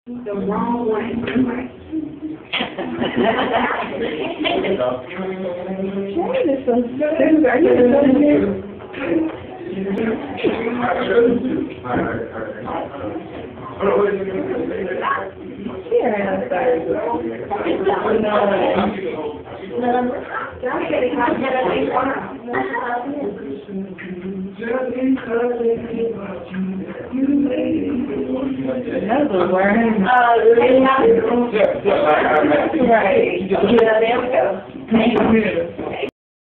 The wrong way. This one's good. Are you doing here? Here, I'm sorry. Another word. Right. Yeah, there we go.